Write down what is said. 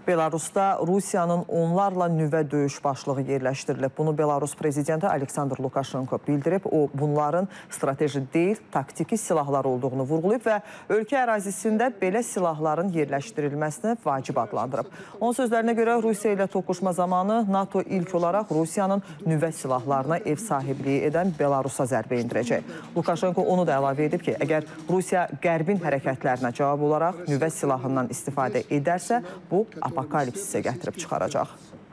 Belarusda Rusiyanın onlarla nüvə döyüş başlığı yerləşdirilib. Bunu Belarus prezidenti Aleksandr Lukashenko bildirib. O, bunların strateji deyil, taktiki silahlar olduğunu vurğulayıb və ölkə ərazisində belə silahların yerləşdirilməsini vacib adlandırıb. Onun sözlərinə görə Rusiya ilə toqquşma zamanı NATO ilk olaraq Rusiyanın nüvə silahlarına ev sahibliyi edən Belarusa zərbə indirəcək. Lukashenko onu da əlavə edib ki, əgər Rusiya Qərbin hərəkətlərinə cavab olaraq nüvə silahından istifadə edərsə, bu apokalipsisə gətirib çıxaracaq.